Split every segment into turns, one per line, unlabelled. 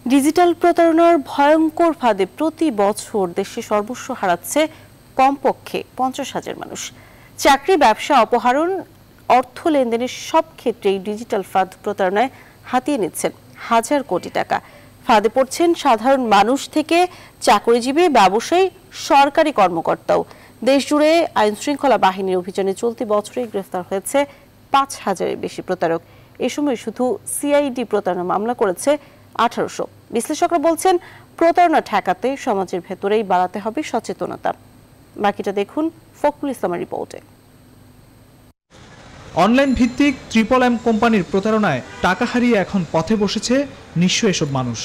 Digital প্রতারণার ভয়ঙ্কর ফাঁদে প্রতি বছর দেশে সর্বস্ব হারাচ্ছে কমপক্ষে 50,000 মানুষ। চাকরি, ব্যবসা, অপহরণ, অর্থ লেনদেনের সব ক্ষেত্রেই ডিজিটাল ফাঁদ প্রতারণায় হাতিয়ে নিচ্ছেন হাজার কোটি টাকা। ফাঁদে পড়ছেন সাধারণ মানুষ থেকে চাকরিজীবী, ব্যবসায়ী, সরকারি কর্মকর্তাও। দেশজুড়ে আইনশৃঙ্খলা বাহিনীর অভিযানে চলতি বছরে গ্রেফতার হয়েছে 5,000-এর বেশি প্রতারক। এ সময় শুধু সিআইডি প্রতারণা মামলা করেছে 1800। বিশ্লেষকরা বলছেন, প্রতারণা ঠেকাতে সমাজের ভেতরেই বাড়াতে হবে সচেতনতা। বাকিটা দেখুন ফখরুল ইসলামের রিপোর্টে।
অনলাইন ভিত্তিক ট্রিপল-এম কোম্পানির প্রতারণায় টাকা হারিয়ে এখন পথে বসেছে নিঃস্ব এসব মানুষ।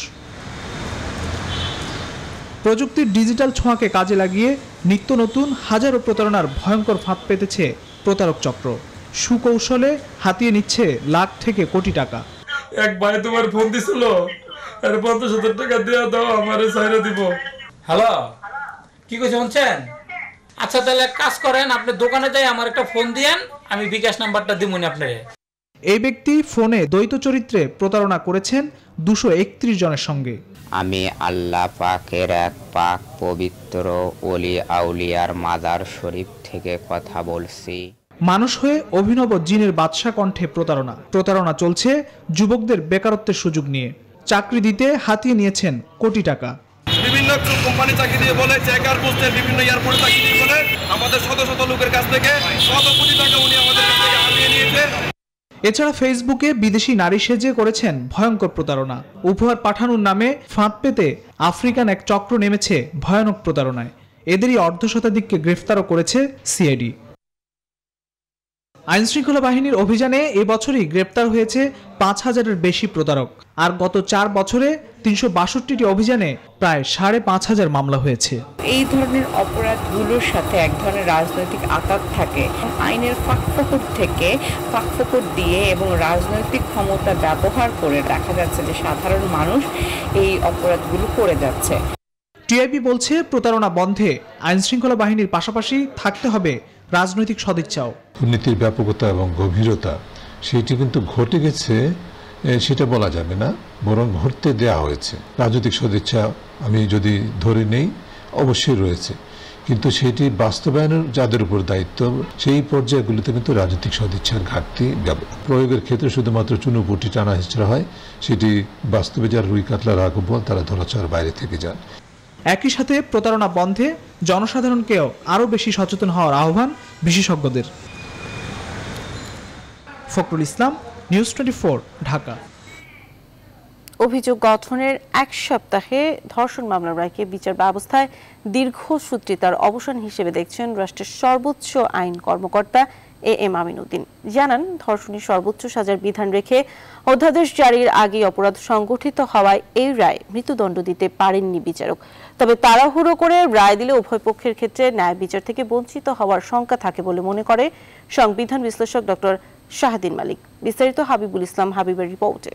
প্রযুক্তির ডিজিটাল ছোঁয়াকে কাজে লাগিয়ে নিত্য নতুন হাজারো প্রতারণার ভয়ঙ্কর ফাঁদ পেতেছে প্রতারক চক্র। সুকৌশলে হাতিয়ে নিচ্ছে লাখ থেকে কোটি টাকা।
এক ভাই তোমার ফোন দিছিল, 50,000 টাকা দিয়ে দাও, আমারে ছাইরা দিব।
হ্যালো, কি কইছে শুনছেন? আচ্ছা তাহলে এক কাজ করেন, আপনি দোকানে যাই আমার একটা ফোন দিয়েন, আমি বিকাশ নাম্বারটা দিমুনি আপনারে।
এই ব্যক্তি ফোনে দ্বৈত চরিত্রে প্রতারণা করেছেন 231 জনের সঙ্গে।
আমি আল্লাহ পাকের এক পাক পবিত্র ওলি আউলিয়ার মাজার শরীফ থেকে কথা বলছি।
মানুষ হয়ে অভিনব জিনের বাদশা কণ্ঠে প্রতারণা চলছে যুবকদের বেকারত্বের সুযোগ নিয়ে। চাকরি দিতে হাতিয়ে নিয়েছেন কোটি টাকা।
বিভিন্ন কোম্পানি চাকরি দিয়ে বলে, চেকার পোস্টের বিভিন্ন এয়ারপোর্টে চাকরি দিয়ে বলে আমাদের শত শত লোকের কাছ থেকে শত কোটি টাকা উনি আমাদের কাছ থেকে হাতিয়ে নিয়েছে।
এছাড়া ফেসবুকে বিদেশি নারী সেজে করেছেন ভয়ঙ্কর প্রতারণা। উপহার পাঠানোর নামে ফাঁদ পেতে আফ্রিকান এক চক্র নেমেছে ভয়ানক প্রতারণায়। এদেরই অর্ধশতাধিককে গ্রেফতারও করেছে সিআইডি। আইনশৃঙ্খলা বাহিনীর অভিযানে এবছরই গ্রেপ্তার হয়েছে 5,000-এর বেশি প্রতারক। আর গত 4 বছরে 362টি অভিযানে প্রায় 5,500 মামলা হয়েছে।
এই ধরনের অপরাধগুলোর সাথে এক ধরনের রাজনৈতিক আঘাত থাকে। আইনের ফাঁকফোকর দিয়ে এবং রাজনৈতিক ক্ষমতা ব্যবহার করে দেখা যাচ্ছে যে সাধারণ মানুষ এই অপরাধগুলো করে যাচ্ছে।
টিআইবি বলছে, প্রতারণা বন্ধে আইনশৃঙ্খলা বাহিনীর পাশাপাশি থাকতে হবে রাজনৈতিক সদিচ্ছাও।
দুর্নীতির ব্যাপকতা এবং গভীরতা সেটি কিন্তু ঘটে গেছে সেটা বলা যাবে না, বরং ঘটতে দেওয়া হয়েছে। রাজনৈতিক সদিচ্ছা আমি যদি ধরে নেই অবশ্যই রয়েছে, কিন্তু সেটি বাস্তবায়নের যাদের উপর দায়িত্ব সেই পর্যায়গুলিতে কিন্তু রাজনৈতিক সদিচ্ছার ঘাটতি প্রয়োগের ক্ষেত্রে শুধুমাত্র চুনোপুটি টানা হেঁচড়া হয়। সেটি বাস্তবে যারা রুই কাতলা রাঘববোয়াল তারা ধরাছোঁয়ার বাইরে থেকে যান।
একই সাথে প্রতারণা বন্ধে জনসাধারণকেও আরও বেশি সচেতন হওয়ার আহ্বান বিশেষজ্ঞদের। ফখরুল ইসলাম, নিউজ 24, ঢাকা।
অভিযোগ গঠনের 1 সপ্তাহে ধর্ষণ মামলার রায়কে বিচার ব্যবস্থায় দীর্ঘসূত্রিতার অবসান হিসেবে দেখছেন রাষ্ট্রের সর্বোচ্চ আইন কর্মকর্তা AM আমিনউদ্দিন। জানান, ধর্ষণের সর্বোচ্চ সাজার বিধান রেখে অধ্যাদেশ জারির আগে অপরাধ সংগঠিত হওয়ায় এই রায় মৃত্যুদণ্ড দিতে পারেননি বিচারক। তবে তাড়াহুড়ো করে রায় দিলে উভয় পক্ষের ক্ষেত্রে ন্যায় বিচার থেকে বঞ্চিত হওয়ার শঙ্কা থাকে বলে মনে করে সংবিধান বিশ্লেষক ডক্টর শাহদিন মালিক। বিস্তারিত হাবিবুল ইসলাম হাবিবের রিপোর্টে।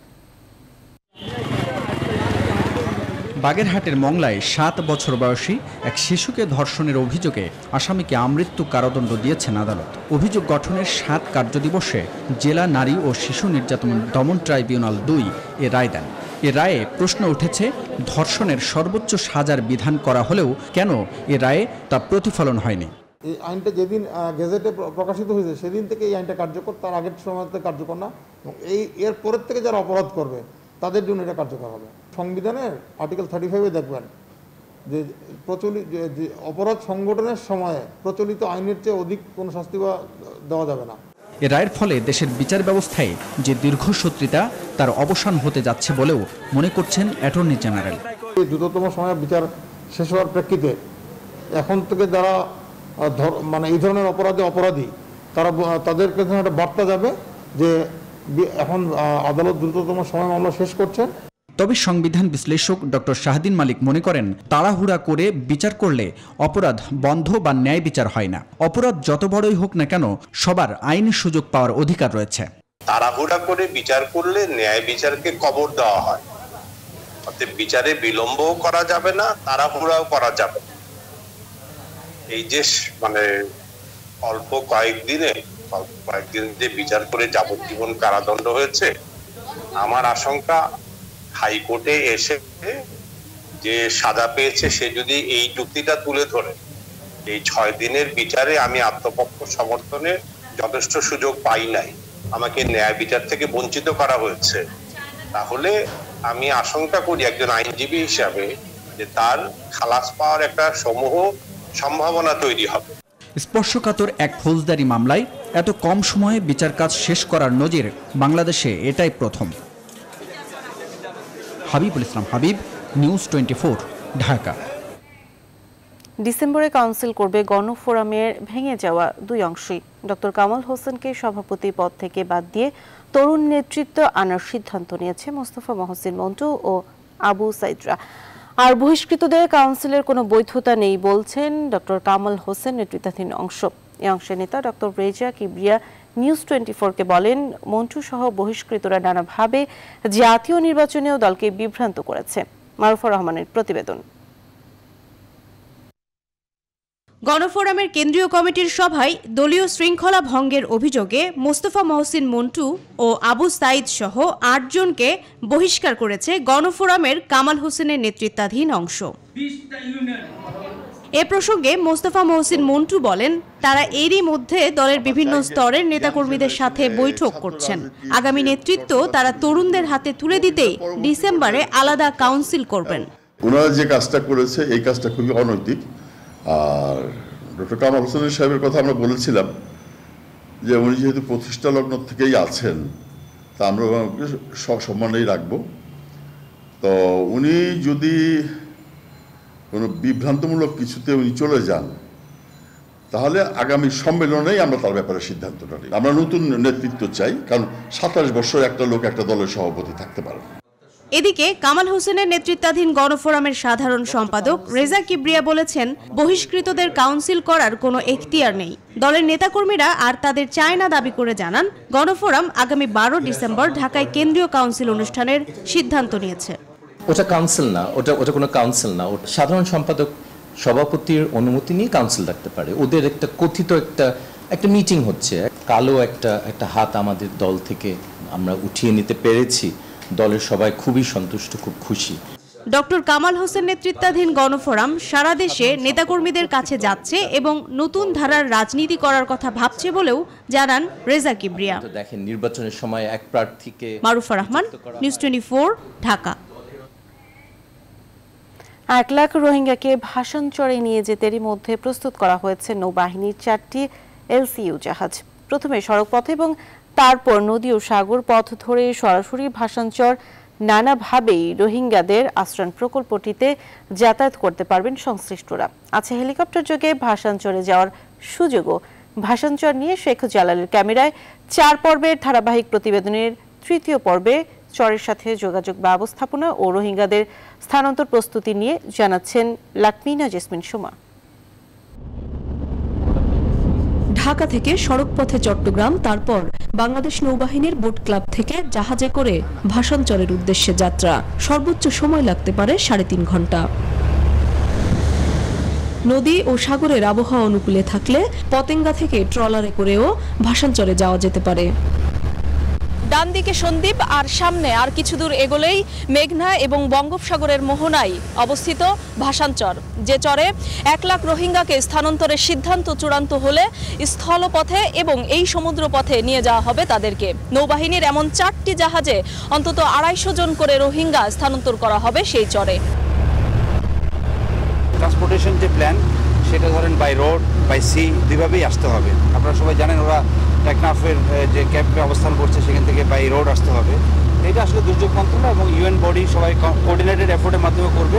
বাগেরহাটের মংলায় 7 বছর বয়সী এক শিশুকে ধর্ষণের অভিযোগে আসামিকে আমৃত্যু কারাদণ্ড দিয়েছেন আদালত। অভিযোগ গঠনের 7 কার্যদিবসে জেলা নারী ও শিশু নির্যাতন দমন ট্রাইব্যুনাল 2 এ রায় দেন। এ রায়ে প্রশ্ন উঠেছে, ধর্ষণের সর্বোচ্চ সাজার বিধান করা হলেও কেন এ রায়ে তা প্রতিফলন হয়নি।
এই আইনটা যেদিন গেজেটে প্রকাশিত হয়েছে সেদিন থেকে এই আইনটা কার্যকর, তার আগের সময়তে কার্যকর না, এবং এর পরের থেকে যারা অপরাধ করবে তাদের জন্য এটা কার্যকর হবে। সংবিধানের আর্টিকেল 35-এ দেখবেন যে প্রচলিত যে অপরাধ সংগঠনের সময়ে প্রচলিত আইনের চেয়ে অধিক কোনো শাস্তি দেওয়া যাবে না।
এ রায়ের ফলে দেশের বিচার ব্যবস্থায় যে দীর্ঘসূত্রিতা তার অবসান হতে যাচ্ছে বলেও মনে করছেন অ্যাটর্নি জেনারেল।
দ্রুততম সময়ে বিচার শেষ হওয়ার প্রেক্ষিতে এখন থেকে যারা এই ধরনের অপরাধী তাদেরকে একটা বার্তা যাবে যে এখন আদালত দ্রুততম সময় মামলা শেষ করছেন।
তবে সংবিধান বিশ্লেষক ডক্টর শাহদিন মালিক মনে করেন, তাড়াহুড়া করে বিচার করলে অপরাধ বন্ধ বা ন্যায় বিচার হয় না। অপরাধ যত বড়ই হোক না কেন সবার আইনি সুযোগ পাওয়ার অধিকার রয়েছে।
তাড়াহুড়া করে বিচার করলে ন্যায় বিচারকে কবর দেওয়া হয়। অর্থাৎ বিচারে বিলম্বও করা যাবে না, তাড়াহুড়াও করা যাবে না। এই যে অল্প কয়েকদিন যে বিচার করে যাবজ্জীবন কারাদণ্ড হয়েছে, আমার আশঙ্কা হাইকোর্টে এসে যে সাজা পেয়েছে সে যদি এই যুক্তিটা তুলে ধরে এই 6 দিনের বিচারে আমি আত্মপক্ষ সমর্থনের যথেষ্ট সুযোগ পাই নাই, আমাকে ন্যায় বিচার থেকে বঞ্চিত করা হয়েছে, তাহলে আমি আশঙ্কা করি একজন আইনজীবী হিসাবে যে তার খালাস পাওয়ার একটা সমূহ সম্ভাবনা তৈরি হবে।
স্পর্শকাতর এক ফৌজদারি মামলায় এত কম সময়ে বিচার কাজ শেষ করার নজির বাংলাদেশে এটাই প্রথম। হাবিবুল ইসলাম হাবিব, নিউজ 24, ঢাকা।
ডিসেম্বরে কাউন্সিল করবে গণফোরামের ভেঙে যাওয়া দুই অংশই। ডক্টর কামাল হোসেনকে সভাপতি পদ থেকে বাদ দিয়ে তরুণ নেতৃত্ব আনার সিদ্ধান্ত নিয়েছে মোস্তফা মহসিন মন্টু ও আবু সাইদরা। আর বহিষ্কৃতদের কাউন্সিলের কোনো বৈধতা নেই বলছেন ডক্টর কামাল হোসেন নেতৃত্বাধীন অংশ। এই অংশের নেতা ডক্টর রেজা কিবরিয়া নিউজ 24-কে বলেন, মন্টু সহ বহিষ্কৃতরা নানাভাবে জাতীয় নির্বাচনেও দলকে বিভ্রান্ত করেছে। মারুফা রহমানের প্রতিবেদন।
গণফোরামের কেন্দ্রীয় কমিটির সভায় দলীয় শৃঙ্খলা ভঙ্গের অভিযোগে মোস্তফা মহসিন মন্টু ও আবু সাইদ সহ 8 জনকে বহিষ্কার করেছে গণফোরামের কামাল হোসেনের নেতৃত্বাধীন অংশ। এ প্রসঙ্গে মোস্তফা মহসিন মন্টু বলেন, তারা এরই মধ্যে দলের বিভিন্ন স্তরের নেতাকর্মীদের সাথে বৈঠক করছেন। আগামী নেতৃত্ব তারা তরুণদের হাতে তুলে দিতেই ডিসেম্বরে আলাদা কাউন্সিল করবেন।
ওনারা যে কাজটা করেছে এই কাজটা খুবই অনৈতিক। আর ডক্টর কামাল হোসেন সাহেবের কথা আমরা বলেছিলাম যে উনি যেহেতু প্রতিষ্ঠা লগ্ন থেকেই আছেন তা আমরা সম্মানেই রাখবো। তো উনি যদি কোনো বিভ্রান্তমূলক কিছুতে উনি চলে যান তাহলে আগামী সম্মেলনেই আমরা তার ব্যাপারে সিদ্ধান্তটা নিই। আমরা নতুন নেতৃত্ব চাই, কারণ 27 বছর একটা লোক একটা দলের সভাপতি থাকতে পারে।
এদিকে কামাল হোসেনের নেতৃত্বাধীন গণফোরামের সাধারণ সম্পাদক রেজা কিবরিয়া বলেছেন, বহিষ্কৃতদের কাউন্সিল করার কোনো এখতিয়ার নেই। দলের নেতাকর্মীরা আর তাদের চায় না দাবি করে জানান, গণফোরাম আগামী 12 ডিসেম্বর ঢাকায় কেন্দ্রীয় কাউন্সিল অনুষ্ঠানের সিদ্ধান্ত নিয়েছে।
ওটা কাউন্সিল না, ওটা কোনো কাউন্সিল না। ওটা সাধারণ সম্পাদক সভাপতির অনুমতি নিয়ে কাউন্সিল রাখতে পারে। ওদের একটা কথিত একটা মিটিং হচ্ছে, কালো একটা হাত আমাদের দল থেকে আমরা উঠিয়ে নিতে পেরেছি। দলের সবাই খুবই সন্তুষ্ট, খুব খুশি।
ডক্টর কামাল হোসেন নেতৃত্বাধীন গণফোরাম সারা দেশে নেতাকর্মীদের কাছে যাচ্ছে এবং নতুন ধারার রাজনীতি করার কথা ভাবছে বলেও জানান রেজা কিবরিয়া।
দেখেন, নির্বাচনের সময় এক প্রার্থীকে।
মারুফা রহমান, নিউজ 24, ঢাকা।
1 লাখ রোহিঙ্গাকে ভাসানচরে নিয়ে যেতেরই মধ্যে প্রস্তুত করা হয়েছে নৌবাহিনীর 4টি LCU জাহাজ। প্রথমে সড়ক পথে এবং তারপর নদী ও সাগর পথ ধরে সরাসরি ভাসানচর নানাভাবেই রোহিঙ্গাদের আশ্রয় প্রকল্পটিতে যাতায়াত করতে পারবেন সংশ্লিষ্টরা। আছে হেলিকপ্টার যোগে ভাসানচরে যাওয়ার সুযোগও। ভাসানচর নিয়ে শেখ জালালের ক্যামেরায় 4 পর্বের ধারাবাহিক প্রতিবেদনের 3য় পর্বে চরের সাথে যোগাযোগ ব্যবস্থাপনা ও রোহিঙ্গাদের স্থানান্তর প্রস্তুতি নিয়ে জানাচ্ছেন লাকমিনা জেসমিন সুমা।
ঢাকা থেকে সড়কপথে চট্টগ্রাম, তারপর বাংলাদেশ নৌবাহিনীর বোট ক্লাব থেকে জাহাজে করে ভাসানচরের উদ্দেশ্যে যাত্রা। সর্বোচ্চ সময় লাগতে পারে 3.5 ঘন্টা। নদী ও সাগরের আবহাওয়া অনুকূলে থাকলে পতেঙ্গা থেকে ট্রলারে করেও ভাসানচরে যাওয়া যেতে পারে।
ডান দিকে সন্দ্বীপ আর সামনে আর কিছু দূর এগোলেই মেঘনা এবং বঙ্গোপসাগরের মোহনায় অবস্থিত ভাসানচর, যে চরে 1 লাখ রোহিঙ্গাকে স্থানান্তরের সিদ্ধান্ত চূড়ান্ত হলে স্থলপথে এবং এই সমুদ্র পথে নিয়ে যাওয়া হবে তাদেরকে। নৌবাহিনীর এমন 4টি জাহাজে অন্তত 250 জন করে রোহিঙ্গা স্থানান্তর করা হবে সেই চরে।
ট্রান্সপোর্টেশন যে প্ল্যান সেটা ধরেন বাই রোড বাই সি দুইভাবেই আসতে হবে। আপনারা সবাই জানেন ওরা টেকনাফের যে ক্যাম্পে অবস্থান করছে সেখান থেকে বাই রোড আসতে হবে। এটা আসলে দুর্যোগ মন্ত্রণালয় এবং UN বডি সবাই কোঅর্ডিনেটেড এফোর্টের মাধ্যমে করবে।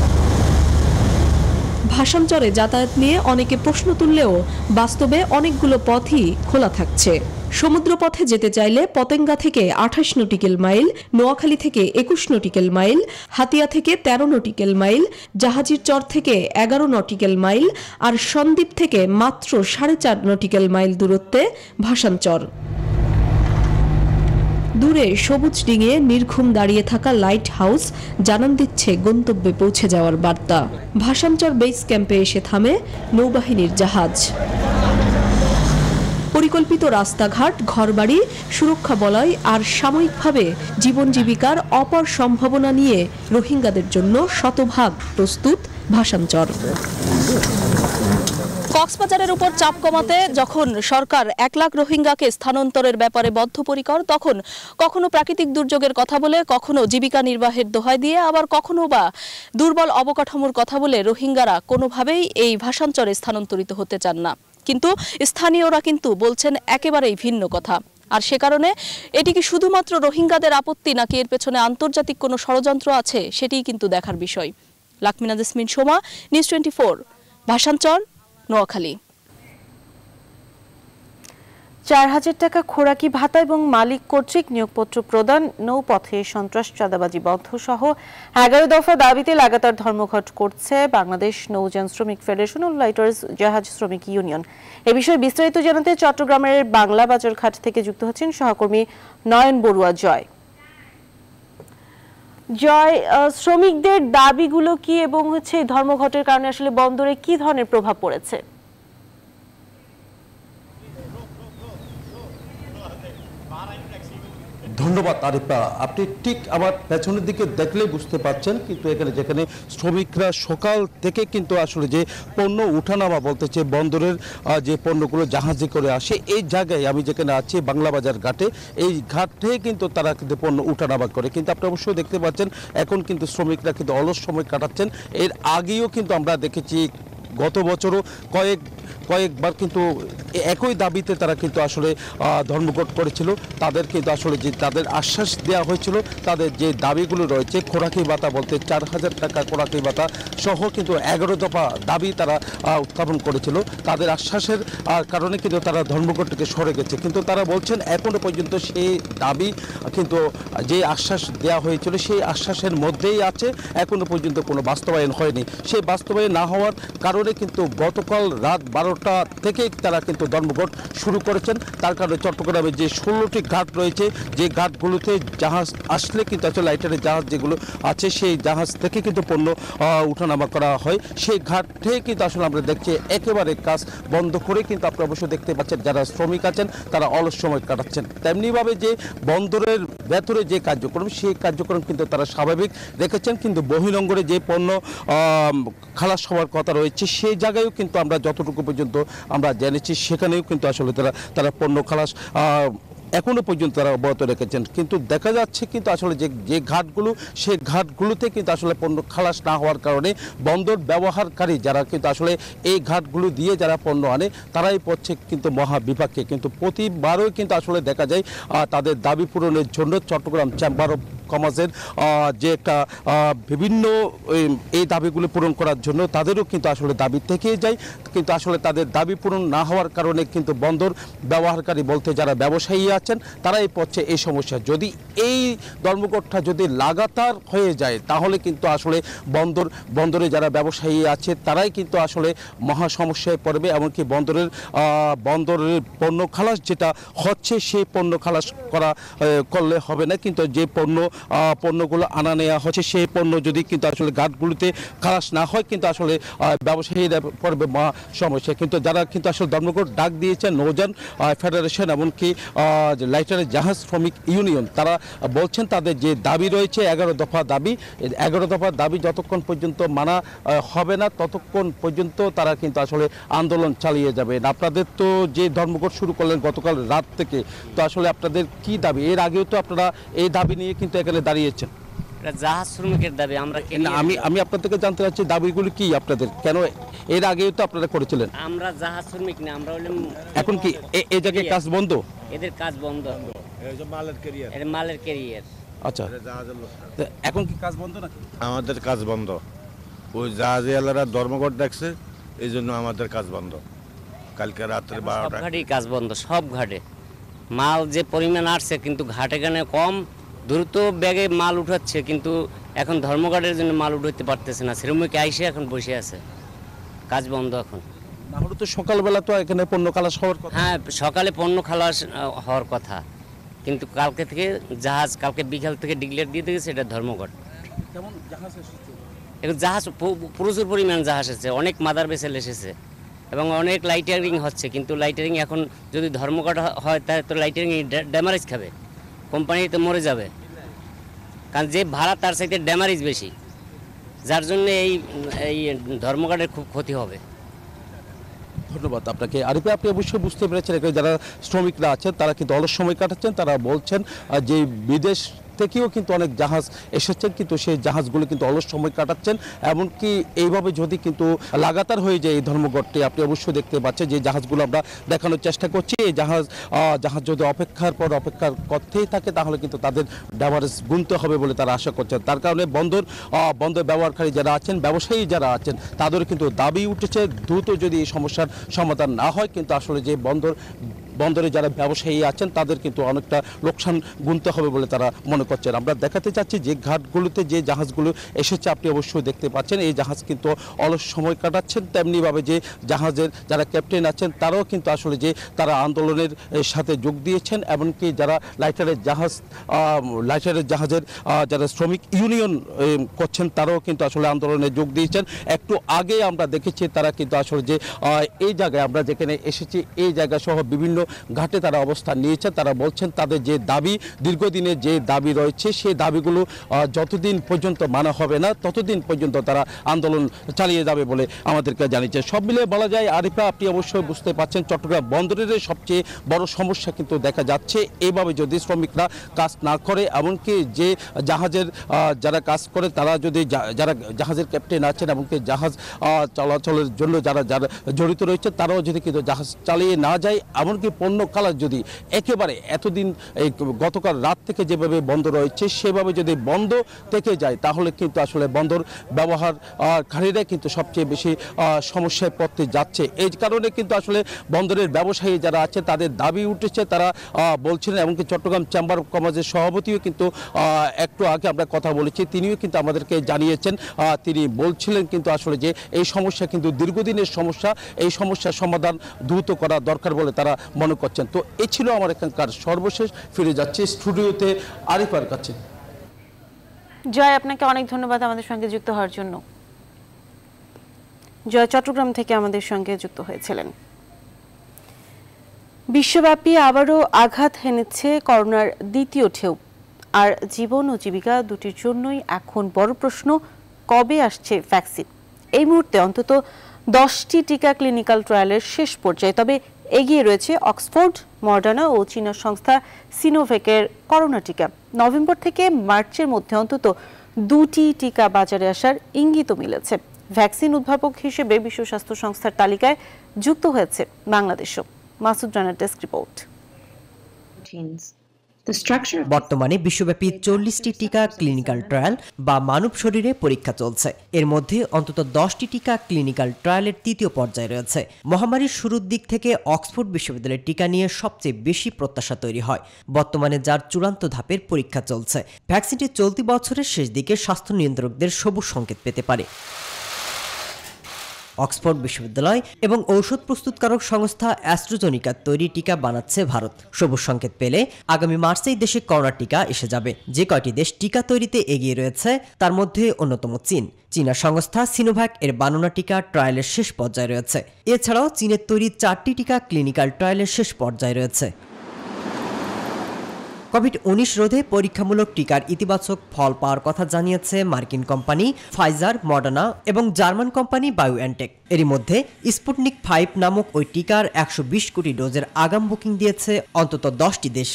ভাসানচরে যাতায়াত নিয়ে অনেকে প্রশ্ন তুললেও বাস্তবে অনেকগুলো পথই খোলা থাকছে। সমুদ্র পথে যেতে চাইলে পতেঙ্গা থেকে 28 নটিক্যাল মাইল, নোয়াখালী থেকে 21 নটিক্যাল মাইল, হাতিয়া থেকে 13 নটিক্যাল মাইল, জাহাজির চর থেকে 11 নটিক্যাল মাইল আর সন্দ্বীপ থেকে মাত্র 4.5 নটিক্যাল মাইল দূরত্বে ভাসানচর। দূরে সবুজ ডিঙে নির্ঘুম দাঁড়িয়ে থাকা লাইট হাউস জানান দিচ্ছে গন্তব্যে পৌঁছে যাওয়ার বার্তা। ভাসানচর বেস ক্যাম্পে এসে থামে নৌবাহিনীর জাহাজ। পরিকল্পিত রাস্তাঘাট, ঘরবাড়ি, সুরক্ষা বলয় আর সাময়িকভাবে জীবন জীবিকার অপার সম্ভাবনা নিয়ে রোহিঙ্গাদের জন্য শতভাগ প্রস্তুত ভাষাঞ্চর।
কক্সবাজারের উপর চাপ কমাতে যখন সরকার 1 লাখ রোহিঙ্গাকে স্থানান্তরের ব্যাপারে বদ্ধপরিকর, তখন কখনো প্রাকৃতিক দুর্যোগের কথা বলে, কখনো জীবিকা নির্বাহের দোহাই দিয়ে, আবার কখনো বা দুর্বল অবকাঠামোর কথা বলে রোহিঙ্গারা কোনোভাবেই এই ভাষাঞ্চরে স্থানান্তরিত হতে চান না। কিন্তু স্থানীয়রা কিন্তু বলছেন একেবারেই ভিন্ন কথা। আর সে কারণে এটি কি শুধুমাত্র রোহিঙ্গাদের আপত্তি নাকি এর পেছনে আন্তর্জাতিক কোনো ষড়যন্ত্র আছে সেটিই কিন্তু দেখার বিষয়। লাকমিনা জেসমিন সোমা, নিউজ 24, ভাষাঞ্চর, নোয়াখালী।
4000 টাকা খোরাকি ভাতা এবং মালিক কর্তৃক নিয়োগপত্র প্রদান, নৌপথে সন্ত্রাস চাঁদাবাজি বন্ধ সহ 11 দফা দাবিতে লাগাতার ধর্মঘট করছে বাংলাদেশ নৌযান শ্রমিক ফেডারেশন ও লাইটার্স জাহাজ শ্রমিক ইউনিয়ন। এ বিষয়ে বিস্তারিত জানাতে চট্টগ্রামের বাংলা বাজার ঘাট থেকে যুক্ত হচ্ছেন সহকর্মী নয়ন বড়ুয়া। জয়, শ্রমিকদের দাবিগুলো কি এবং ধর্মঘটের কারণে আসলে বন্দরে কি ধরনের প্রভাব পড়েছে?
ধন্যবাদ আরিফা। আপনি ঠিক আমার পেছনের দিকে দেখলেই বুঝতে পারছেন, কিন্তু এখানে যেখানে শ্রমিকরা সকাল থেকে কিন্তু আসলে যে পণ্য উঠানামা বলতেছে বন্দরের যে পণ্যগুলো জাহাজে করে আসে, এই জায়গায় আমি যেখানে আছি বাংলা বাজার ঘাটে, এই ঘাটে কিন্তু তারা কিন্তু পণ্য উঠানামা করে। কিন্তু আপনি অবশ্যই দেখতে পাচ্ছেন এখন কিন্তু শ্রমিকরা কিন্তু অলস সময় কাটাচ্ছেন। এর আগেও কিন্তু আমরা দেখেছি গত বছরও কয়েকবার কিন্তু একই দাবিতে তারা কিন্তু আসলে ধর্মঘট করেছিল। তাদের কিন্তু আসলে যে তাদের আশ্বাস দেওয়া হয়েছিল, তাদের যে দাবিগুলো রয়েছে, খোরাকি ভাতা বলতে 4000 টাকা খোরাকি ভাতা সহ কিন্তু 11 দফা দাবি তারা উত্থাপন করেছিল। তাদের আশ্বাসের কারণে কিন্তু তারা ধর্মঘট থেকে সরে গেছে। কিন্তু তারা বলছেন এখনো পর্যন্ত সেই দাবি কিন্তু যে আশ্বাস দেওয়া হয়েছিল সেই আশ্বাসের মধ্যেই আছে, এখনো পর্যন্ত কোনো বাস্তবায়ন হয়নি। সেই বাস্তবায়ন না হওয়ার কারণে কিন্তু গতকাল রাত 12টা থেকে তারা কিন্তু ধর্মঘট শুরু করেছেন। তার কারণে চট্টগ্রামে যে 16টি ঘাট রয়েছে, যে ঘাটগুলোতে জাহাজ আসলে কিন্তু আসলে লাইটারের জাহাজ যেগুলো আছে সেই জাহাজ থেকে কিন্তু পণ্য উঠানামা করা হয়, সেই ঘাট থেকে কিন্তু আসলে আমরা দেখছি একেবারে কাজ বন্ধ করে কিন্তু আপনি অবশ্যই দেখতে পাচ্ছেন যারা শ্রমিক আছেন তারা অলস সময় কাটাচ্ছেন। তেমনিভাবে যে বন্দরের ভেতরে যে কার্যক্রম, সেই কার্যক্রম কিন্তু তারা স্বাভাবিক রেখেছেন, কিন্তু বহিরঙ্গরে যে পণ্য খালাস হওয়ার কথা রয়েছে সেই জায়গায়ও কিন্তু আমরা যতটুকু পর্যন্ত আমরা জেনেছি সেখানেও কিন্তু আসলে তারা পণ্য খালাস এখনো পর্যন্ত তারা অব্যাহত রেখেছেন। কিন্তু দেখা যাচ্ছে কিন্তু আসলে যে ঘাটগুলো, সেই ঘাটগুলোতে কিন্তু আসলে পণ্য খালাস না হওয়ার কারণে বন্দর ব্যবহারকারী যারা কিন্তু আসলে এই ঘাটগুলো দিয়ে যারা পণ্য আনে তারাই পড়ছে কিন্তু মহা বিপাকে। কিন্তু প্রতিবারও কিন্তু আসলে দেখা যায় তাদের দাবি পূরণের জন্য চট্টগ্রাম চেম্বার অফ কমার্সের যে একটা বিভিন্ন এই দাবিগুলো পূরণ করার জন্য তাদেরও কিন্তু আসলে দাবি থেকেই যায়, কিন্তু আসলে তাদের দাবি পূরণ না হওয়ার কারণে কিন্তু বন্দর ব্যবহারকারী বলতে যারা ব্যবসায়ী আছেন তারাই পড়ছে এই সমস্যা। যদি এই ধর্মঘটটা যদি লাগাতার হয়ে যায় তাহলে কিন্তু আসলে বন্দরে যারা ব্যবসায়ী আছে তারাই কিন্তু আসলে মহা সমস্যায় পড়বে। এমনকি বন্দরের পণ্য খালাস যেটা হচ্ছে সেই পণ্য খালাস করলে হবে না, কিন্তু যে পণ্যগুলো আনা নেওয়া হচ্ছে সেই পণ্য যদি কিন্তু আসলে ঘাটগুলিতে খালাস না হয় কিন্তু আসলে ব্যবসায়ীরা পড়বে মহা সমস্যা। কিন্তু যারা কিন্তু আসলে ধর্মঘট ডাক দিয়েছেন নৌযান ফেডারেশন এমনকি লাইটারের জাহাজ শ্রমিক ইউনিয়ন, তারা বলছেন তাদের যে দাবি রয়েছে 11 দফা দাবি, 11 দফা দাবি যতক্ষণ পর্যন্ত মানা হবে না ততক্ষণ পর্যন্ত তারা কিন্তু আসলে আন্দোলন চালিয়ে যাবে। আপনাদের তো যে ধর্মঘট শুরু করলেন গতকাল রাত থেকে, তো আসলে আপনাদের কি দাবি? এর আগেও তো আপনারা এই দাবি নিয়ে কিন্তু এখানে দাঁড়িয়েছেন।
জাহাজ শ্রমিকের দাবি
আমি আপনার থেকে জানতে চাচ্ছি দাবিগুলো কি আপনাদের, কেন এর আগেও তো আপনারা করেছিলেন?
আমরা জাহাজ শ্রমিক না, আমরা হলাম
এখন কি এই জায়গায় কাজ বন্ধ?
এদের কাজ বন্ধ, মালের ক্যারিয়ার।
আচ্ছা, এখন কি কাজ বন্ধ নাকি?
আমাদের কাজ বন্ধ, ওই জাহাজওয়ালারা ধর্মঘট ডাকছে এই জন্য আমাদের কাজ বন্ধ। কালকে রাত্রে 12টা
ঘাটেই কাজ বন্ধ, সব ঘাটে মাল যে পরিমাণ আসছে কিন্তু ঘাটে গানে কম, দ্রুত ব্যাগে মাল উঠাচ্ছে, কিন্তু এখন ধর্মঘটের জন্য মাল উঠাতে পারতেছে না। শ্রমিক আইসে এখন বসে আছে, কাজ বন্ধ এখন।
না হলে তো সকালবেলা তো এখানে পণ্য খালাস হওয়ার কথা।
হ্যাঁ, সকালে পণ্য খালাস হওয়ার কথা, কিন্তু কালকে থেকে জাহাজ কালকে বিকাল থেকে ডিক্লেয়ার দিয়ে দিয়েছে এটা ধর্মঘট।
কেমন জাহাজ এসেছে?
এখন জাহাজ প্রচুর পরিমাণ জাহাজ এসেছে, অনেক মাদার ভেসেল এসেছে, এবং অনেক লাইটারিং হচ্ছে, কিন্তু লাইটারিং এখন যদি ধর্মঘট হয় তাহলে তো লাইটারিং ড্যামারেজ খাবে, কোম্পানি তো মরে যাবে, কারণ যে ভাড়া তার সাথে ড্যামারেজ বেশি, যার জন্য এই ধর্মঘটের খুব ক্ষতি হবে।
ধন্যবাদ আপনাকে। আরিফা, আপনি অবশ্যই বুঝতে পেরেছেন এখানে যারা শ্রমিকরা আছেন তারা কিন্তু অলস সময় কাটাচ্ছেন। তারা বলছেন যে বিদেশ থেকেও কিন্তু অনেক জাহাজ এসেছেন, কিন্তু সেই জাহাজগুলো কিন্তু অলস সময় কাটাচ্ছেন। এমনকি এইভাবে যদি কিন্তু লাগাতার হয়ে যায় এই ধর্মঘটটি, আপনি অবশ্যই দেখতে পাচ্ছেন যে জাহাজগুলো আমরা দেখানোর চেষ্টা করছি। এই জাহাজ যদি অপেক্ষার পর অপেক্ষার করতেই থাকে তাহলে কিন্তু তাদের ড্যামারেজ গুনতে হবে বলে তারা আশা করছেন। তার কারণে বন্দর ব্যবহারকারী যারা আছেন, ব্যবসায়ী যারা আছেন, তাদের কিন্তু দাবি উঠেছে দ্রুত যদি এই সমস্যার সমাধান না হয় কিন্তু আসলে যে বন্দরে যারা ব্যবসায়ী আছেন তাদের কিন্তু অনেকটা লোকসান গুনতে হবে বলে তারা মনে করছেন। আমরা দেখাতে চাচ্ছি যে ঘাটগুলোতে যে জাহাজগুলো এসেছে আপনি অবশ্যই দেখতে পাচ্ছেন এই জাহাজ কিন্তু অলস সময় কাটাচ্ছেন। তেমনিভাবে যে জাহাজের যারা ক্যাপ্টেন আছেন তারাও কিন্তু আসলে যে তারা আন্দোলনের সাথে যোগ দিয়েছেন। এমনকি যারা লাইটারের জাহাজের যারা শ্রমিক ইউনিয়ন করছেন তারাও কিন্তু আসলে আন্দোলনে যোগ দিয়েছেন। একটু আগে আমরা দেখেছি তারা কিন্তু আসলে যে এই জায়গায় আমরা যেখানে এসেছি এই জায়গা সহ বিভিন্ন ঘাটে তারা অবস্থান নিয়েছেন। তারা বলছেন তাদের যে দাবি, দীর্ঘদিনের যে দাবি রয়েছে সেই দাবিগুলো যতদিন পর্যন্ত মানা হবে না ততদিন পর্যন্ত তারা আন্দোলন চালিয়ে যাবে বলে আমাদেরকে জানিয়েছে। সব মিলিয়ে বলা যায় আরিফা, আপনি অবশ্যই বুঝতে পারছেন চট্টগ্রাম বন্দরের সবচেয়ে বড় সমস্যা কিন্তু দেখা যাচ্ছে এইভাবে যদি শ্রমিকরা কাজ না করে, এমনকি যে জাহাজের যারা কাজ করে তারা যদি যারা জাহাজের ক্যাপ্টেন আছেন এমনকি জাহাজ চলাচলের জন্য যারা জড়িত রয়েছে তারাও যদি কিন্তু জাহাজ চালিয়ে না যায়, এমনকি পণ্য কালার যদি একেবারে এতদিন এই গতকাল রাত থেকে যেভাবে বন্ধ রয়েছে সেভাবে যদি বন্ধ থেকে যায় তাহলে কিন্তু আসলে বন্দর ব্যবহারকারীরা কিন্তু সবচেয়ে বেশি সমস্যায় পড়তে যাচ্ছে। এই কারণে কিন্তু আসলে বন্দরের ব্যবসায়ী যারা আছে তাদের দাবি উঠেছে। তারা বলছিলেন, এমনকি চট্টগ্রাম চেম্বার অফ কমার্সের সভাপতিও কিন্তু একটু আগে আমরা কথা বলেছি, তিনিও কিন্তু আমাদেরকে জানিয়েছেন, তিনি বলছিলেন কিন্তু আসলে যে এই সমস্যা কিন্তু দীর্ঘদিনের সমস্যা, এই সমস্যার সমাধান দ্রুত করা দরকার বলে তারা মনে করছেন। তো এই ছিল আমার এখানকার সর্বশেষ। ফিরে যাচ্ছি স্টুডিওতে আরিফার কাছে।
জয়, আপনাকে অনেক ধন্যবাদ আমাদের সঙ্গে যুক্ত হওয়ার জন্য। জয় চট্টগ্রাম থেকে আমাদের সঙ্গে যুক্ত হয়েছিলেন। বিশ্বব্যাপী আবারও আঘাত হেনেছে করোনার দ্বিতীয় ঢেউ, আর জীবন ও জীবিকা দুটির জন্যই এখন বড় প্রশ্ন, কবে আসছে ভ্যাকসিন। এই মুহূর্তে অন্তত 10টি টিকা ক্লিনিক্যাল ট্রায়ালের শেষ পর্যায়ে, তবে এগিয়ে রয়েছে অক্সফোর্ড, মডার্না ও চীনা সংস্থা সিনোভ্যাকের করোনা টিকা। নভেম্বর থেকে মার্চের মধ্যে অন্তত 2টি টিকা বাজারে আসার ইঙ্গিতও মিলেছে। ভ্যাকসিন উদ্ভাবক হিসেবে বিশ্ব স্বাস্থ্য সংস্থার তালিকায় যুক্ত হয়েছে বাংলাদেশও। মাসুদ রানার ডেস্ক রিপোর্ট।
বর্তমানে বিশ্বব্যাপী 40টি টিকা ক্লিনিক্যাল ট্রায়াল বা মানব শরীরে পরীক্ষা চলছে। এর মধ্যে অন্তত 10টি টিকা ক্লিনিক্যাল ট্রায়ালের তৃতীয় পর্যায়ে রয়েছে। মহামারীর শুরুর দিক থেকে অক্সফোর্ড বিশ্ববিদ্যালয়ের টিকা নিয়ে সবচেয়ে বেশি প্রত্যাশা তৈরি হয়, বর্তমানে যার চূড়ান্ত ধাপের পরীক্ষা চলছে। ভ্যাকসিনটি চলতি বছরের শেষ দিকে স্বাস্থ্য নিয়ন্ত্রকদের সবুজ সংকেত পেতে পারে। অক্সফোর্ড বিশ্ববিদ্যালয় এবং ঔষধ প্রস্তুতকারক সংস্থা অ্যাস্ট্রাজেনিকার তৈরি টিকা বানাচ্ছে ভারত। সবুজ সংকেত পেলে আগামী মার্চেই দেশে করোনা টিকা এসে যাবে। যে কয়টি দেশ টিকা তৈরিতে এগিয়ে রয়েছে তার মধ্যে অন্যতম চীন। চীনা সংস্থা সিনোভ্যাক এর বানানো টিকা ট্রায়ালের শেষ পর্যায়ে রয়েছে। এছাড়াও চীনের তৈরি 4টি টিকা ক্লিনিক্যাল ট্রায়ালের শেষ পর্যায়ে রয়েছে। কোভিড-19 রোধে পরীক্ষামূলক টিকার ইতিবাচক ফল পাওয়ার কথা জানিয়েছে মার্কিন কোম্পানি ফাইজার, মডার্না এবং জার্মান কোম্পানি বায়োএনটেক। এরই মধ্যে স্পুটনিক 5 নামক ওই টিকার 120 কোটি ডোজের আগাম বুকিং দিয়েছে অন্তত 10টি দেশ।